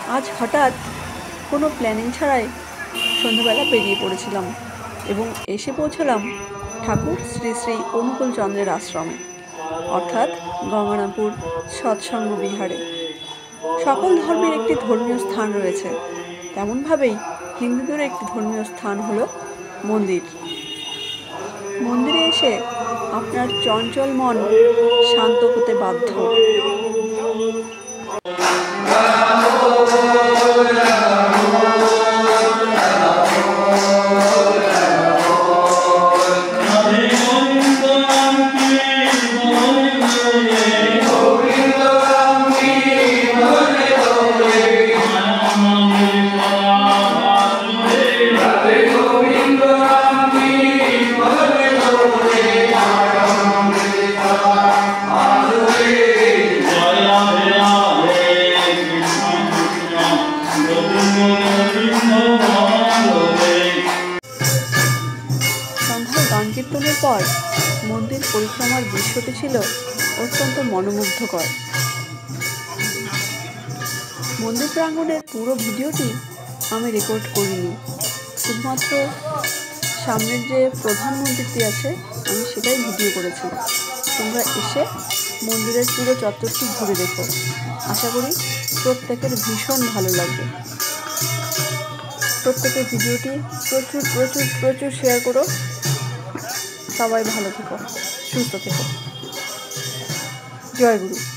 আজ হঠাৎ কোনো প্ল্যানিং ছাড়াই সন্ধ্যাবেলা বেরিয়ে পড়েছিলাম এবং এসে পৌঁছলাম ঠাকুর শ্রী শ্রী অনুকূল চন্দ্রের আশ্রমে, অর্থাৎ গঙ্গারামপুর সৎসঙ্গ বিহারে। সকল ধর্মের একটি ধর্মীয় স্থান রয়েছে, তেমনভাবেই হিন্দুদের একটি ধর্মীয় স্থান হলো মন্দির। মন্দিরে এসে আপনার চঞ্চল মন শান্ত হতে বাধ্য। সন্ধ্যায় গান কীর্তনের পর মন্দির পরিক্রমার দৃশ্যটি ছিল অত্যন্ত মনোমুগ্ধকর। মন্দির প্রাঙ্গণের পুরো ভিডিওটি আমি রেকর্ড করিনি, শুধুমাত্র সামনের যে প্রধান মন্দিরটি আছে আমি সেটাই ভিডিও করেছি। তোমরা এসে মন্দিরের পুরো চত্বরটি ঘুরে দেখো, আশা করি প্রত্যেকের ভীষণ ভালো লাগবে। প্রত্যেকের ভিডিওটি প্রচুর প্রচুর প্রচুর শেয়ার করো। সবাই ভালো থেকো, সুস্থ থেকো। জয় গুরু।